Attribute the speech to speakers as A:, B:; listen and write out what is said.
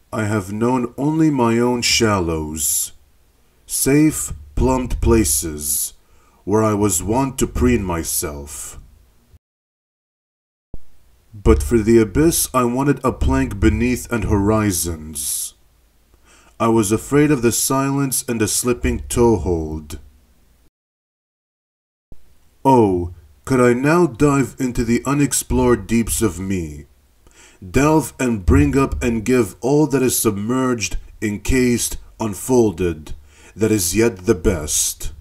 A: I have known only my own shallows, safe, plumbed places, where I was wont to preen myself. But for the abyss I wanted a plank beneath and horizons. I was afraid of the silence and a slipping toehold. Oh, could I now dive into the unexplored deeps of me, delve and bring up and give all that is submerged, encased, unfolded, that is yet the best.